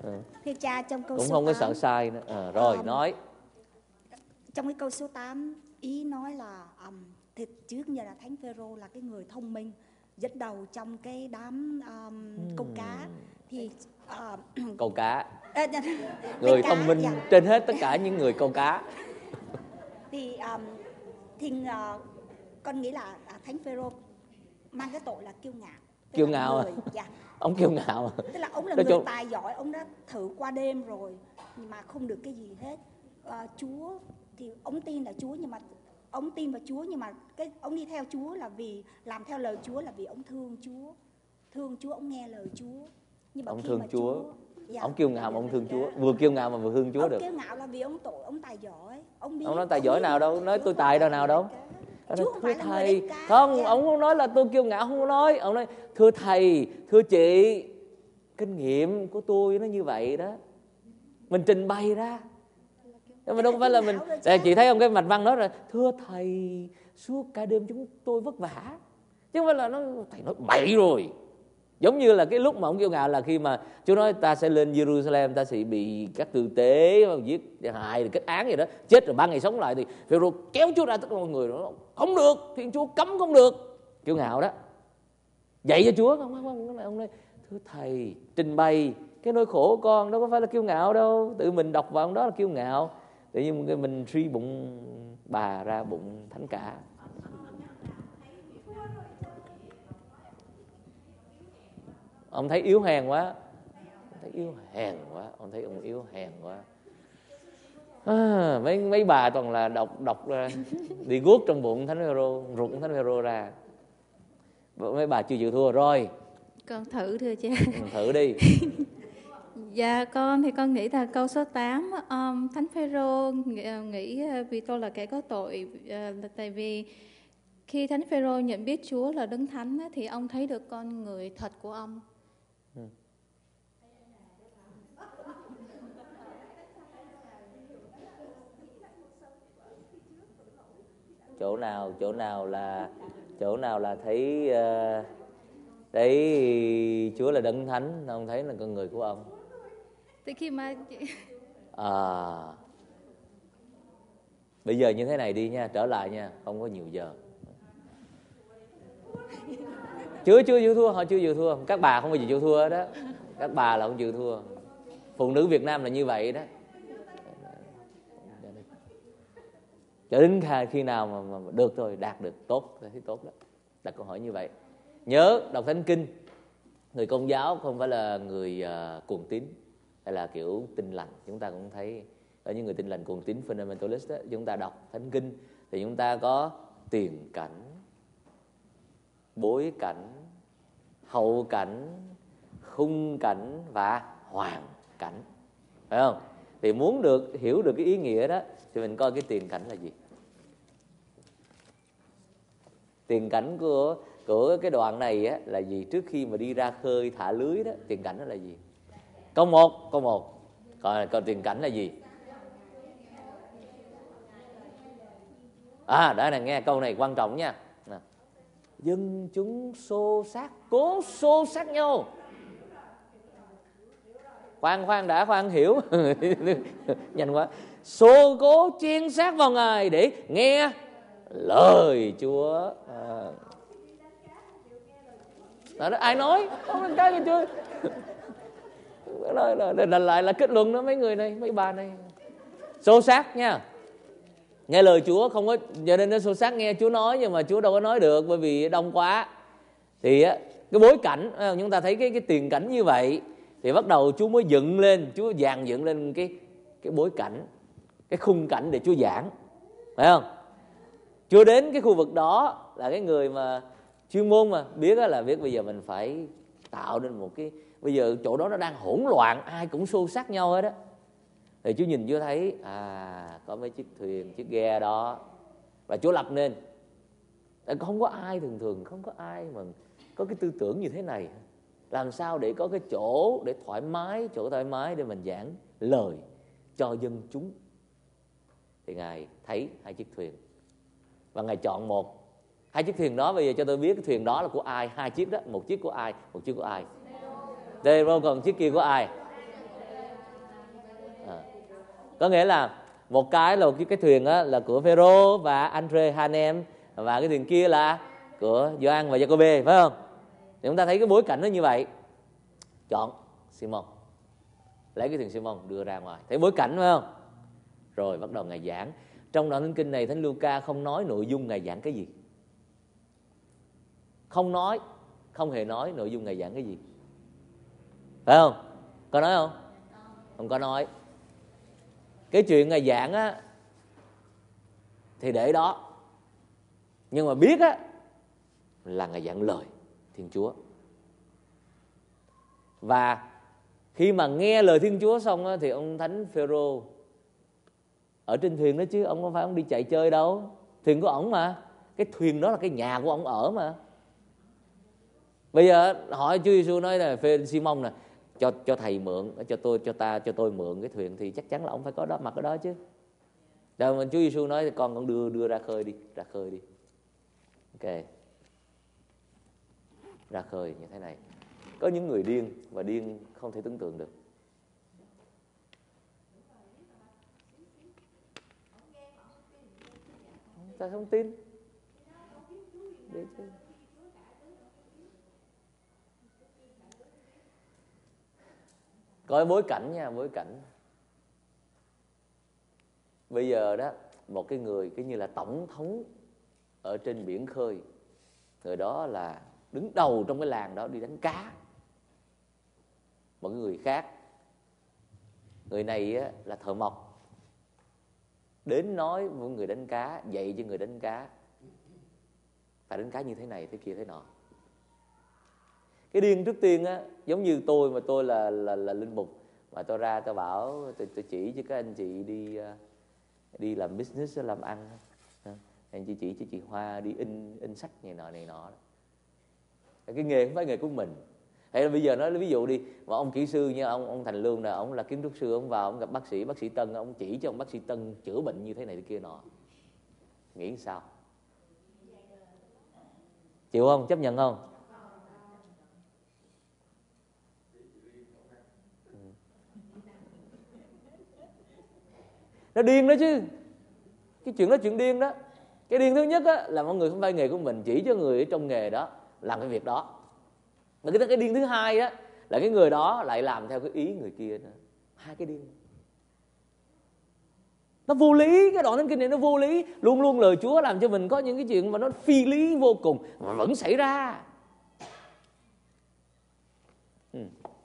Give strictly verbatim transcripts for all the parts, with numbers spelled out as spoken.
Ừ. Thưa cha, trong câu Cũng số không có tám, sợ sai nữa. À, rồi um, nói. Trong cái câu số tám, ý nói là um, thì trước giờ là Thánh Phêrô là cái người thông minh dẫn đầu trong cái đám um, Hmm. câu cá. Thì uh, Câu cá. À, Người cá, thông minh dạ. trên hết tất cả những người câu cá. Thì um, thì uh, con nghĩ là uh, Thánh Phêrô mang cái tội là kiêu ngạo. Kiêu ngạo à? Dạ. Ông kiêu ngạo. Tức là ông là Nói người chung... tài giỏi, ông đã thử qua đêm rồi nhưng mà không được cái gì hết. À, Chúa thì ông tin là Chúa, nhưng mà ông tin vào Chúa, nhưng mà cái ông đi theo Chúa là vì làm theo lời Chúa, là vì ông thương Chúa, thương Chúa, ông nghe lời Chúa. Nhưng mà ông khi thương mà Chúa, Chúa dạ, ông kiêu ngạo mà ông thương Chúa, vừa kiêu ngạo mà vừa thương Chúa ông được. kiêu ngạo là vì ông tội, ông tài giỏi, ông biết. Ông nói tài giỏi nào biết đâu, nói tôi tài đâu nào đâu. Chúa không thưa phải là thầy, người đánh cá. không, Dạ. ông không nói là tôi kiêu ngạo, không có nói. Ông nói thưa thầy, thưa chị, kinh nghiệm của tôi nó như vậy đó, mình trình bày ra. Mà đâu phải là mình. Đây, chị thấy không, cái mạch văn đó là thưa thầy, suốt cả đêm chúng tôi vất vả, chứ không phải là nó thầy nói bậy rồi. Giống như là cái lúc mà ông kiêu ngạo là khi mà Chúa nói ta sẽ lên Jerusalem, ta sẽ bị các tư tế giết hại, kết án gì đó, chết rồi ba ngày sống lại, thì Phêrô kéo Chúa ra, tất cả mọi người nói không được, Thiên Chúa cấm không được. Kiêu ngạo đó. Dạy cho Chúa không, không, không, ông nói thưa thầy, trình bày cái nỗi khổ của con, đâu có phải là kiêu ngạo đâu, tự mình đọc vào đó là kiêu ngạo. Tự nhiên mình suy bụng bà ra bụng thánh cả. Ông thấy yếu hèn quá, ông thấy yếu hèn quá, ông thấy ông yếu hèn quá. À, mấy mấy bà toàn là đọc đọc đi guốc trong bụng Thánh Phêrô, ruột Thánh Phêrô ra. Mấy bà chưa chịu thua rồi. Con thử thưa cha. Thử đi. Dạ con thì con nghĩ là câu số tám, um, Thánh Phêrô nghĩ vì tôi là kẻ có tội, uh, là tại vì khi Thánh Phêrô nhận biết Chúa là Đấng Thánh thì ông thấy được con người thật của ông. Ừ. Chỗ nào chỗ nào là chỗ nào là thấy uh, thấy Chúa là Đấng Thánh, ông thấy là con người của ông. Từ khi mà À, bây giờ như thế này đi nha, trở lại nha, không có nhiều giờ. Chưa chưa chịu thua, họ chưa chịu thua. Các bà không bao giờ chịu thua đó. Các bà là không chịu thua. Phụ nữ Việt Nam là như vậy đó. Cho đến khi nào mà, mà được thôi, đạt được tốt, thấy tốt đó. Đặt câu hỏi như vậy. Nhớ đọc Thánh Kinh, người Công giáo không phải là người uh, cuồng tín hay là kiểu tin lành. Chúng ta cũng thấy ở những người tin lành cuồng tín fundamentalist đó, chúng ta đọc Thánh Kinh thì chúng ta có tiền cảnh, bối cảnh, hậu cảnh, khung cảnh và hoàn cảnh, phải không? Thì muốn được hiểu được cái ý nghĩa đó thì mình coi cái tiền cảnh là gì. Tiền cảnh của của cái đoạn này á, là gì? Trước khi mà đi ra khơi thả lưới đó, tiền cảnh đó là gì? Câu một, câu một. Còn, còn tiền cảnh là gì? À, đó này, nghe câu này quan trọng nha. Nào. Dân chúng xô xát, cố xô xát nhau. Khoan khoan đã, khoan hiểu. Nhanh quá. Xô cố chen sát vào Ngài để nghe lời Chúa. À. Đó, đó, ai nói? Không có cái gì chưa? Nói là, là, lại là kết luận đó, mấy người này, mấy bà này. Xô xát nha. Nghe lời Chúa không có, cho nên nó xô xát nghe Chúa nói, nhưng mà Chúa đâu có nói được bởi vì đông quá. Thì á, cái bối cảnh chúng ta thấy cái cái tiền cảnh như vậy thì bắt đầu Chúa mới dựng lên, Chúa dàn dựng lên cái cái bối cảnh, cái khung cảnh để Chúa giảng, phải không? Chúa đến cái khu vực đó là cái người mà chuyên môn mà biết là biết bây giờ mình phải tạo nên một cái, bây giờ chỗ đó nó đang hỗn loạn, ai cũng xô xát nhau hết đó. Thì Chúa nhìn Chúa thấy à có mấy chiếc thuyền, chiếc ghe đó, và Chúa lập nên. Không có ai, thường thường không có ai mà có cái tư tưởng như thế này. Làm sao để có cái chỗ để thoải mái, chỗ thoải mái để mình giảng lời cho dân chúng. Thì Ngài thấy hai chiếc thuyền và Ngài chọn một. Hai chiếc thuyền đó, bây giờ cho tôi biết cái thuyền đó là của ai. Hai chiếc đó, một chiếc của ai, một chiếc của ai. Đây rồi, còn chiếc kia của ai? Có nghĩa là một cái là cái, cái thuyền á, là của Phêrô và Andre hai anh em, và cái thuyền kia là của Gioan và Giacôbê, phải không? Thì chúng ta thấy cái bối cảnh nó như vậy. Chọn Simon, lấy cái thuyền Simon đưa ra ngoài, thấy bối cảnh phải không? Rồi bắt đầu Ngài giảng. Trong đoạn Thánh Kinh này Thánh Luca không nói nội dung Ngài giảng cái gì, không nói, không hề nói nội dung Ngài giảng cái gì, phải không? Có nói không? Không có nói. Cái chuyện Ngài giảng á thì để đó, nhưng mà biết á là Ngài giảng lời Thiên Chúa. Và khi mà nghe lời Thiên Chúa xong á, thì ông Thánh Phêrô ở trên thuyền đó chứ, ông không phải ông đi chạy chơi đâu, thuyền của ổng mà, cái thuyền đó là cái nhà của ổng ở mà. Bây giờ hỏi Chúa Giêsu nói là Phê Simon nè, cho cho thầy mượn, cho tôi cho ta cho tôi mượn cái thuyền, thì chắc chắn là ông phải có đó mặt ở đó chứ. Đâu mà Chúa Giêsu nói con con đưa đưa ra khơi đi, ra khơi đi. Ok, ra khơi như thế này. Có những người điên và điên không thể tưởng tượng được. Ta không tin. Để chứ. Coi bối cảnh nha, bối cảnh. Bây giờ đó, một cái người cái như là tổng thống ở trên biển khơi, người đó là đứng đầu trong cái làng đó đi đánh cá. Một người khác, người này á, là thợ mộc, đến nói với người đánh cá, dạy cho người đánh cá phải đánh cá như thế này, thế kia, thế nọ. Cái điên trước tiên á, giống như tôi mà tôi là là là linh mục, mà tôi ra tôi bảo tôi, tôi chỉ cho các anh chị đi đi làm business, làm ăn, anh chị chỉ cho chị Hoa đi in in sách này nọ này nọ. Cái nghề không phải nghề của mình. Hay là bây giờ nói ví dụ đi, mà ông kỹ sư như ông ông Thành Lương nè, ông là kiến trúc sư, ông vào ông gặp bác sĩ, bác sĩ Tân, ông chỉ cho ông bác sĩ Tân chữa bệnh như thế này thế kia nọ. Nghĩ sao? Chịu không? Chấp nhận không? Nó điên đó chứ. Cái chuyện đó chuyện điên đó. Cái điên thứ nhất á, là mọi người không phải nghề của mình, chỉ cho người ở trong nghề đó làm cái việc đó. Mà cái, cái điên thứ hai á, là cái người đó lại làm theo cái ý người kia nữa. Hai cái điên. Nó vô lý, cái đoạn Thánh Kinh này nó vô lý. Luôn luôn lời Chúa làm cho mình có những cái chuyện mà nó phi lý vô cùng, mà vẫn xảy ra. ừ.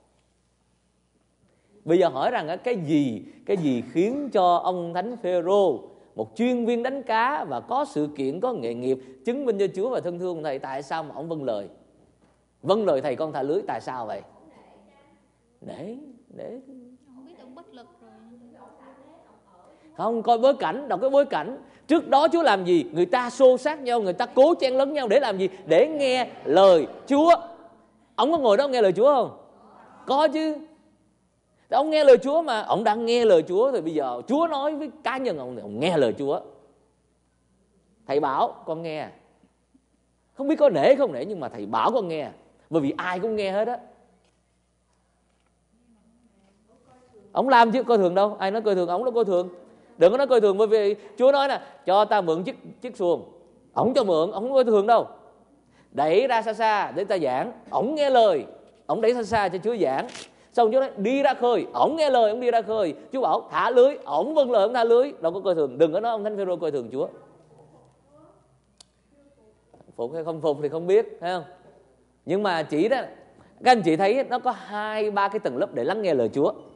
Bây giờ hỏi rằng cái gì Cái gì khiến cho ông Thánh Phêrô, một chuyên viên đánh cá và có sự kiện, có nghề nghiệp, chứng minh cho Chúa và thân thương thầy, tại sao mà ông vâng lời? Vâng lời thầy con thả lưới, tại sao vậy? Để để Không biết ông bất lực rồi. Không, coi bối cảnh, đọc cái bối cảnh. Trước đó Chúa làm gì? Người ta xô xát nhau, người ta cố chen lấn nhau để làm gì? Để nghe lời Chúa. Ông có ngồi đó nghe lời Chúa không? Có chứ. Thì ông nghe lời Chúa mà, ông đang nghe lời Chúa, thì bây giờ Chúa nói với cá nhân ông, thì ông nghe lời Chúa. Thầy bảo con nghe, không biết có nể không nể, nhưng mà thầy bảo con nghe, bởi vì ai cũng nghe hết á. Ông làm chứ coi thường đâu, ai nói coi thường ông, nó coi thường. Đừng có nói coi thường, bởi vì Chúa nói nè, cho ta mượn chiếc chiếc xuồng, ông cho mượn, ông không coi thường đâu. Đẩy ra xa xa để ta giảng, ông nghe lời, ông đẩy xa xa cho Chúa giảng. Xong Chúa nói đi ra khơi, ổng nghe lời, ổng đi ra khơi. Chúa bảo thả lưới, ổng vâng lời, ổng thả lưới. Đâu có coi thường, đừng có nói ông Thánh Phêrô coi thường Chúa. Phục hay không phục thì không biết, thấy không? Nhưng mà chỉ đó, các anh chị thấy nó có hai ba cái tầng lớp để lắng nghe lời Chúa.